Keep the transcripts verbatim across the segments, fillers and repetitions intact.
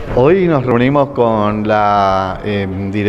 Hoy nos reunimos con la eh,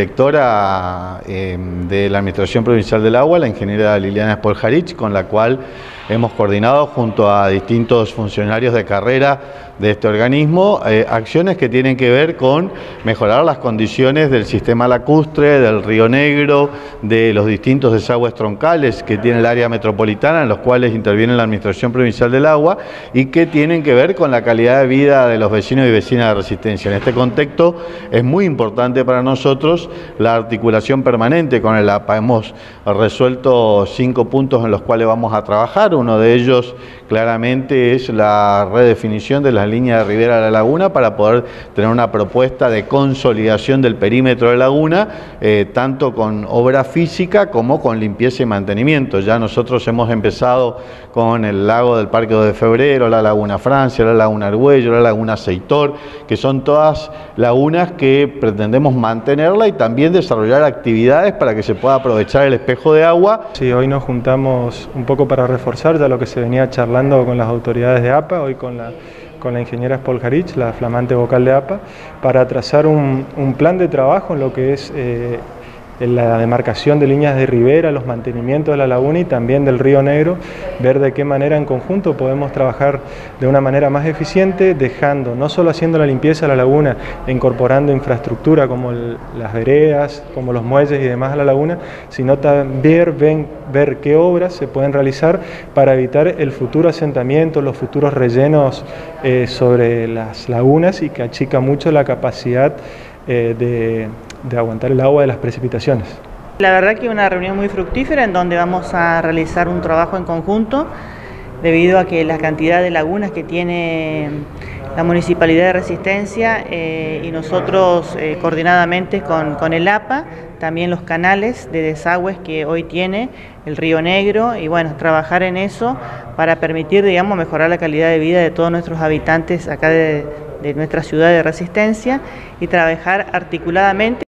directora eh, de la Administración Provincial del Agua, la ingeniera Liliana Spoljarich, con la cual hemos coordinado junto a distintos funcionarios de carrera de este organismo eh, acciones que tienen que ver con mejorar las condiciones del sistema lacustre, del Río Negro, de los distintos desagües troncales que tiene el área metropolitana, en los cuales interviene la Administración Provincial del Agua y que tienen que ver con la calidad de vida de los vecinos y vecinas de Resistencia. En este contexto es muy importante para nosotros la articulación permanente con el A P A. Hemos resuelto cinco puntos en los cuales vamos a trabajar. Uno de ellos claramente es la redefinición de las líneas de ribera de la laguna para poder tener una propuesta de consolidación del perímetro de laguna, eh, tanto con obra física como con limpieza y mantenimiento. Ya nosotros hemos empezado con el lago del Parque dos de Febrero, la Laguna Francia, la Laguna Argüello, la Laguna Aceitor, que son todas lagunas que pretendemos mantenerla y también desarrollar actividades para que se pueda aprovechar el espejo de agua. Sí, hoy nos juntamos un poco para reforzar ya lo que se venía charlando con las autoridades de A P A, hoy con la, con la ingeniera Spoljarich, la flamante vocal de A P A, para trazar un, un plan de trabajo en lo que es eh, la demarcación de líneas de ribera, los mantenimientos de la laguna y también del Río Negro, ver de qué manera en conjunto podemos trabajar de una manera más eficiente, dejando, no solo haciendo la limpieza de la laguna, incorporando infraestructura como el, las veredas, como los muelles y demás a la laguna, sino también ven, ver qué obras se pueden realizar para evitar el futuro asentamiento, los futuros rellenos eh, sobre las lagunas y que achica mucho la capacidad eh, de de aguantar el agua de las precipitaciones. La verdad que una reunión muy fructífera en donde vamos a realizar un trabajo en conjunto debido a que la cantidad de lagunas que tiene la Municipalidad de Resistencia eh, y nosotros eh, coordinadamente con, con el A P A, también los canales de desagües que hoy tiene el Río Negro y bueno, trabajar en eso para permitir, digamos, mejorar la calidad de vida de todos nuestros habitantes acá de, de nuestra ciudad de Resistencia y trabajar articuladamente